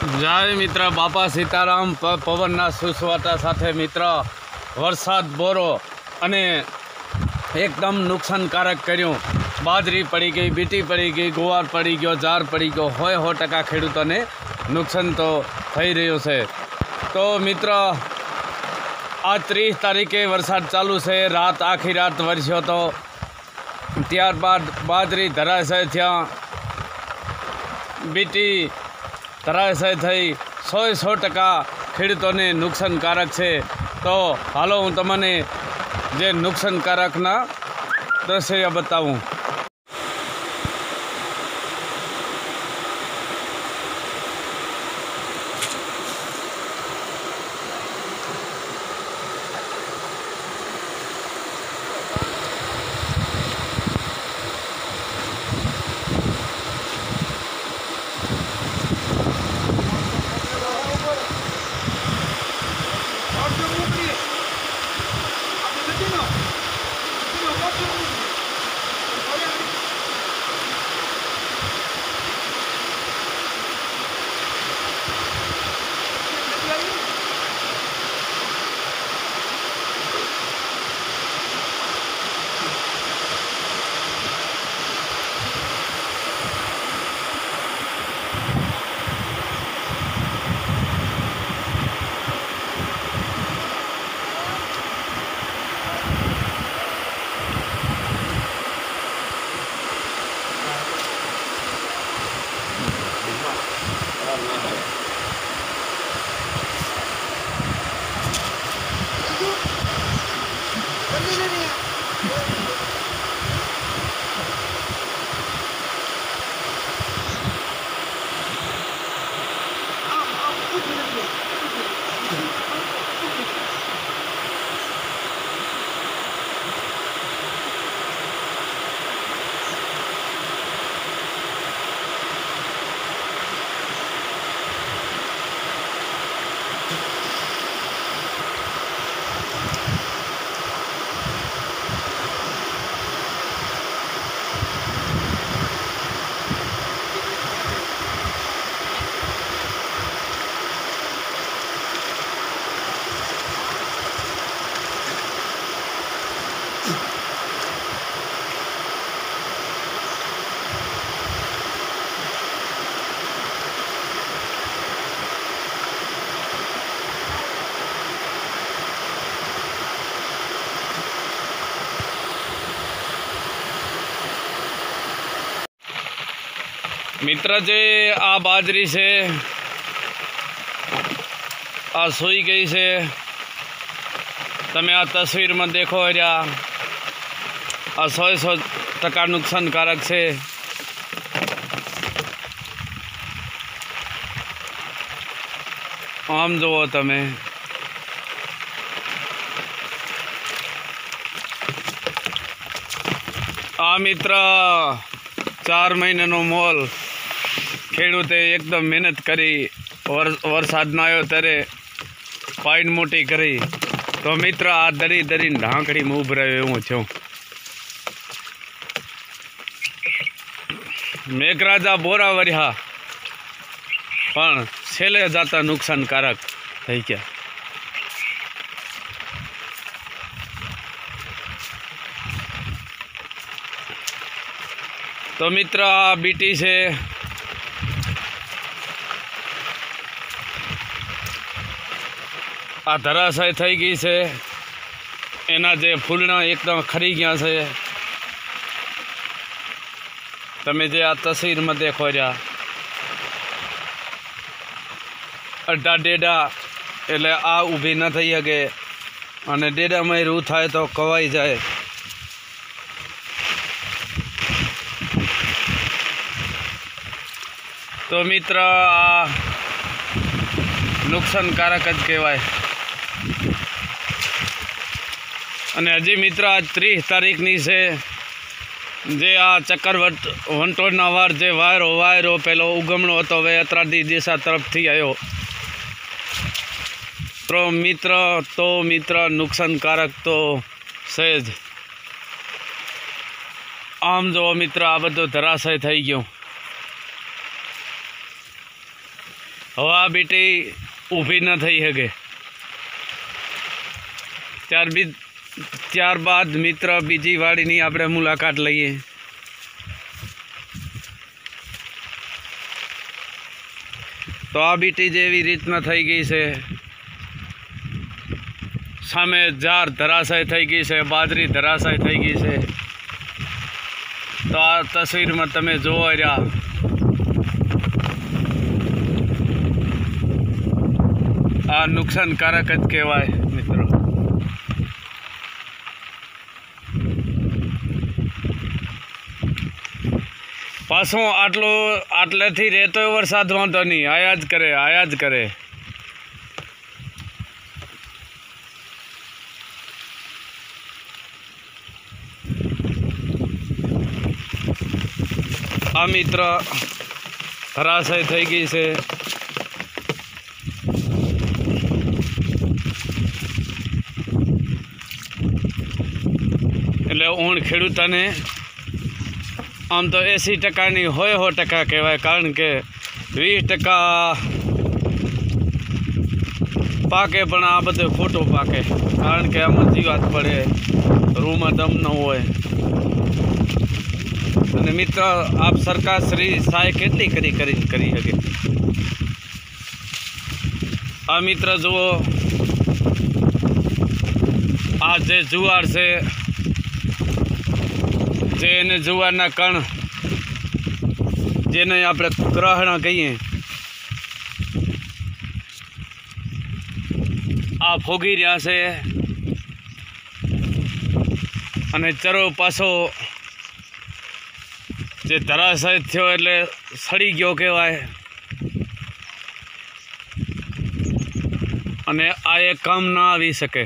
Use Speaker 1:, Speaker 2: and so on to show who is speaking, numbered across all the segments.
Speaker 1: जय मित्र बापा सीताराम पवनना सुसवाटा साथे मित्र वरसाद बोरो अने एकदम नुकसानकारक कर्युं। बाजरी पड़ी गई, बीटी पड़ी गई, गुवार पड़ी गयो, जार पड़ी गयो। 100% खेडूतोने नुकसान तो थई रह्युं छे। तो मित्र आ 30 तारीखे वरसाद चालू है। रात आखी रात वरस्यो तो त्यारबाद बाजरी धराशय थया, बीटी धराशय थई। 100% खेडूतोने नुकसानकारक है। तो हालो हूँ तमने जे नुकसानकारकना दृश्य बताऊँ। मित्र जे आ बाजरी से आ सूई गई से तमे आ तस्वीर में देखो रहा। आ 100% नुकसानकारक है। आम जुओ तमे आ मित्र 4 महीनानो मोल खेडूते एकदम मेहनत करी वरसाद न आयो त्यारे पाइन मोटी करी। तो मित्र आ दरी दरी ढांकड़ी में उभरायो एवं छूं। मेघराजा बोरा वर्या पण छेले जाता नुकसानकारक थई गया। तो मित्र आ बीटी से आ धराशय थई गई से। एना जे फूलना एकदम खरी गया से। तमे जे आ तस्वीर में देखो रहा। अड्डा डेडा एटले आ ऊभी न थई सके अने डेडा में रू थाय तो कवाई जाए। तो मित्र आ नुकसानकारक ज कहेवाय। अने हजी मित्र आज 30 तारीखनी से जे आ चक्करवट वंटोळना वार जे वायरो पेलो उगमणो हतो हवे अतरादी दिशा तरफथी आयो। तो मित्र नुकसानकारक तो सेज। आम जो मित्र आ बधो धराशय थई गयो। હવે આ બીટી ઊભી ન થઈ શકે. ત્યારબાદ મિત્ર બીજી વાડીની આપણે મુલાકાત લઈએ. તો આ બીટી જેવી રીતના થઈ ગઈ છે. સામે જાર ધરાશાય થઈ ગઈ છે, બાજરી ધરાશાય થઈ ગઈ છે. તો આ તસવીરમાં તમે જોવો રહ્યા આ નુકસાનકારક જ કહેવાય મિત્રો. પાછો આટલેથી રહેતો વરસાદ વાંધો નહીં, આયા જ કરે. આ મિત્ર ધરાશાય થઈ ગઈ છે. એટલે ઊણ ખેડૂતોને આમ તો 80%ની હોય 100% કહેવાય, કારણ કે 20% પાકે પણ આ બધું ખોટું પાકે, કારણ કે આમાં જીવાત પડે, રૂમાં દમ ન હોય. અને મિત્ર આપ સરકાર શ્રી સહાય કેટલી કરી શકે. આ મિત્ર જુઓ, આ જે જુવાર છે, જે એને જુવારના કણ, જેને આપણે ગ્રહણ કહીએ, આ ફોગી રહ્યા છે. અને ચરો પાછો જે ધરાશાય થયો એટલે સડી ગયો કહેવાય. અને આ એક કામ ના આવી શકે.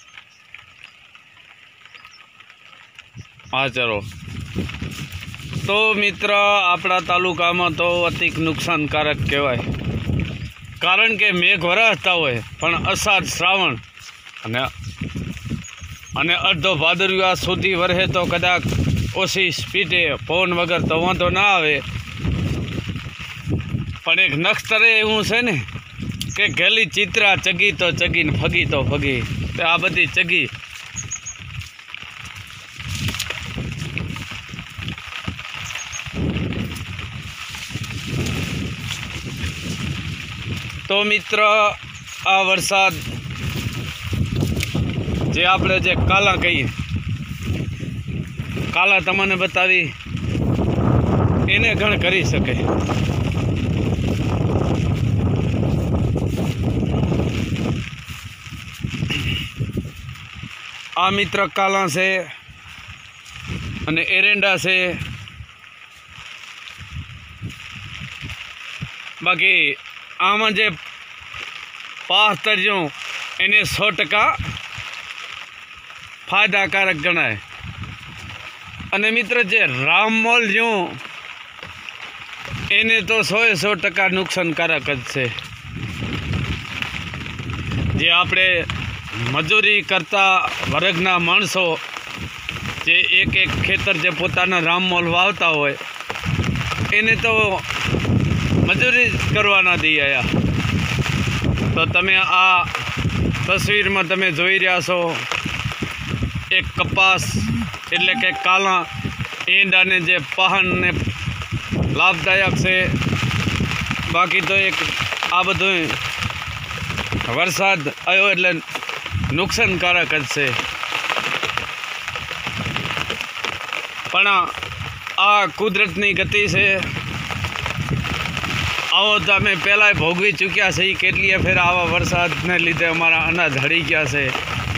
Speaker 1: હા ચલો, તો મિત્ર આપણા તાલુકામાં તો અતિ નુકસાનકારક કહેવાય, કારણ કે મેઘ વરસતા હોય પણ અષાઢ શ્રાવણ અને અડધો ભાદરવા સુધી વરસે તો કદાચ ઓછી સ્પીડે પવન વગર તો વાંધો ના આવે. પણ એક નક્ષત્રે એવું છે ને કે ગેલી ચિત્રા ચગી તો ચગી ને ફગી તો ફગી. તો આ બધી ચગી તો મિત્ર આ વરસાદ જે આપણે જે કાલા કહીએ, કાલા તમને બતાવી એને ઘણ કરી શકે. આ મિત્ર કાલા છે અને એરંડા છે. બાકી આમાં જે પાસ તરજો એને 100% ફાયદાકારક ગણાય. અને મિત્ર જે રામમોલ જ્યું એને તો 100% નુકસાનકારક જ છે. જે આપણે મજૂરી કરતા વર્ગના માણસો જે એક ખેતર જે પોતાના રામમોલ વાવતા હોય એને તો મજૂરી કરવા ના દઈ આયા. તો તમે આ તસવીરમાં તમે જોઈ રહ્યા છો એક કપાસ એટલે કે કાલા ઈંડાને જે પહાણને લાભદાયક છે. બાકી તો એક આ બધું વરસાદ આવ્યો એટલે નુકસાનકારક જ છે. પણ આ કુદરતની ગતિ છે. આવો તો અમે પહેલાંય ભોગવી ચૂક્યા છે. કેટલીય ફેર આવા વરસાદને લીધે અમારા અનાજ હળી ગયા છે.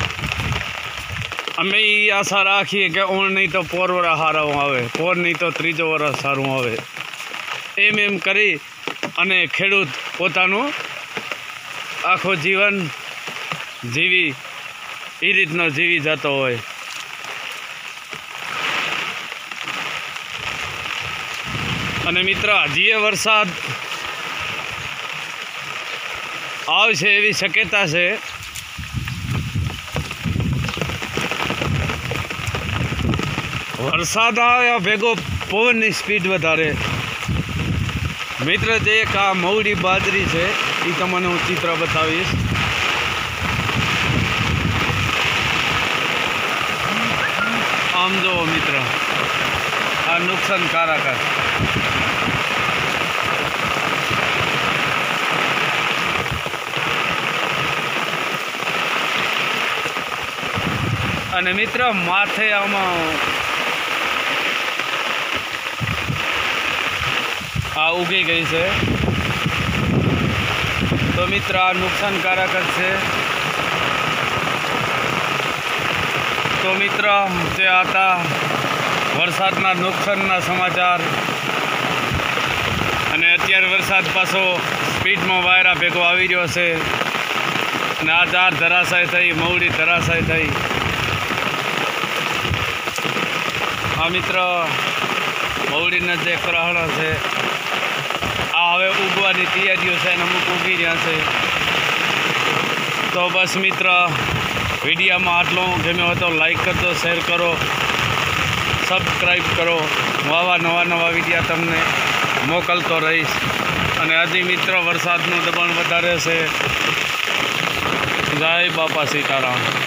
Speaker 1: અમે એ આશા રાખીએ કે ઓણ નહીં તો પોર વરસ સારું આવે, પોર નહીં તો ત્રીજો વરસ સારું આવે. એમ કરી અને ખેડૂત પોતાનું આખો જીવન જીવી એ રીતનો જીવી જતો હોય. અને મિત્ર હજી એ વરસાદ આવશે એવી શક્યતા છે. વરસાદ આવ્યા ભેગો પવનની સ્પીડ વધારે. મિત્ર જે એક આ મવડી બાજરી છે એ તમને હું ચિત્ર બતાવીશ. આમ જુઓ મિત્ર, આ નુકસાનકારક છે. અને મિત્ર માથે આમાં આ ઉગી ગઈ છે. તો મિત્ર આ નુકસાનકારક જ છે. તો મિત્ર તે હતા વરસાદના નુકસાનના સમાચાર. અને અત્યારે વરસાદ પાછો સ્પીડમાં વાયરા ભેગો આવી રહ્યો છે. અને આ ઝાડ ધરાશાય થઈ, મવડી ધરાશાય થઈ. આ મિત્ર મવડીના જે ગ્રહણો છે આ હવે ઉગવાની તૈયારીઓ છે અને અમુક ઉગી રહ્યા છે. તો બસ મિત્ર વિડીયોમાં આટલું. ગમ્યો હોય તો લાઈક કરજો, શેર કરો, સબસ્ક્રાઈબ કરો. હું આવા નવા વિડીયો તમને મોકલતો રહીશ. અને હજી મિત્ર વરસાદનું દબાણ વધારે છે. જય બાપા સીતારામ.